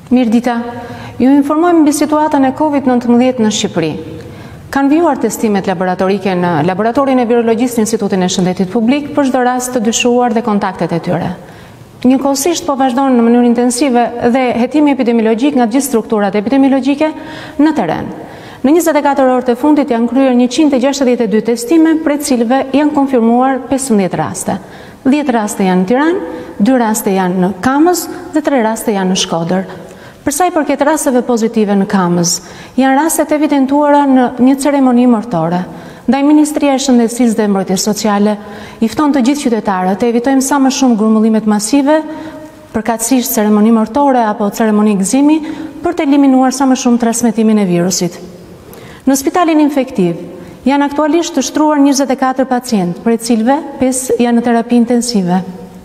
Mirdita, ju informojmë mbi situatën e COVID-19 në Shqipëri. Kanë vijuar testimet laboratorike në Laboratorin e Virologjisë në Institutin e Shëndetit Publik për çdo rast të dyshuar dhe kontaktet e tyre. Njëkohësisht po vazhdon në mënyrë intensive dhe hetimi epidemiologjik nga gjithë strukturat epidemiologjike në teren. Në 24 orët e fundit janë kryer 162 testime, prej cilëve janë konfirmuar 15 raste. 10 raste janë në Tiranë, 2 raste janë në Kamës dhe 3 raste janë në Shkodër. Për sa i përket rasteve pozitive në Kamës, janë rastet evidentuara në një ceremoni martore. Ndaj Ministria e Shëndetësisë dhe Mbrojtjes Sociale i fton të gjithë qytetarët të evitojmë sa më shumë grumbullimet masive, përkatësisht ceremoni martore apo ceremoni gëzimi, për të eliminuar sa më shumë transmetimin e virusit. Në spitalin infektiv janë aktualisht të shtruar 24 pacientë, prej cilëve 5 janë në terapi intensive.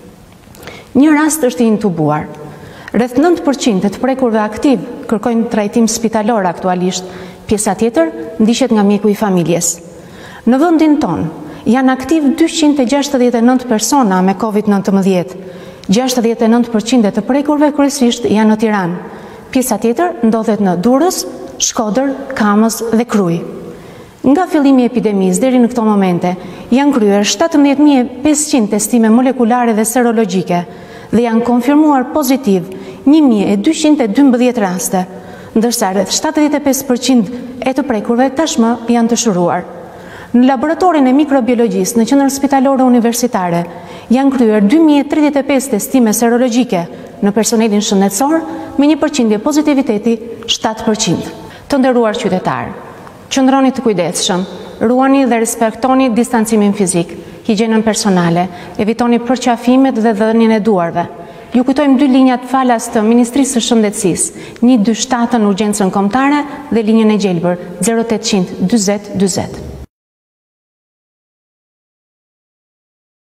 Një rast është i intubuar. Rreth 9% të prekurve aktiv kërkojnë trajtim spitalor aktualisht, pjesa tjetër ndiqet nga mjeku i familjes. Në vendin ton janë aktiv 269 persona me COVID-19. 69% të prekurve kryesisht janë në Tiranë. Pjesa tjetër ndodhet në Durrës, Shkodër, Kamës dhe Krujë. Nga fillimi i epidemisë deri në këto momente janë kryer 17.500 testime molekulare dhe serologjike dhe janë konfirmuar pozitiv 1.212 raste, ndërsa rreth 75% e të prekurve tashmë janë të shëruar. Në laboratorin e mikrobiologjisë në Qendrën Spitalore Universitare janë kryer 2035 testime serologjike në personelin shëndetësor me një përqindje pozitiviteti 7%. Të nderuar qytetarë, qëndroni të kujdesshëm, ruani dhe respektoni distancimin fizik, higjienën personale, evitoni përqafimet dhe dhënien e duarve. Ju kujtojmë 2 linjat falas të Ministrisë së Shëndetësisë, 127 në urgjencën kombëtare dhe linjën e gjelbër 0800 40 40.